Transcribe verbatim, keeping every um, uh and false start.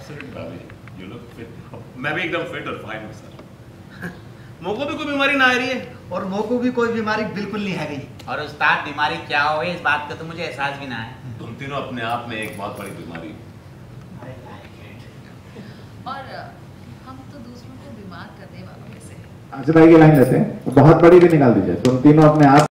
Absolutely भाभी, you look fit. मैं भी एकदम फिट और फाइन हूँ सर। मोको भी कोई बीमारी ना आ रही है और मोको भी कोई बीमारी बिल्कुल नहीं है गई। और उस्ताद बीमारी क्या हो इस बात का तो मुझे एहसास भी ना है। तुम तीनों अपने आप में एक बहुत बड़ी बीमारी हो। और हम तो दूसरों को बीमार करने वालों में से हैं। आसिफ भाई की लाइन लेते हैं, बहुत बड़ी भी निकाल दीजिए, तुम तीनों अपने आप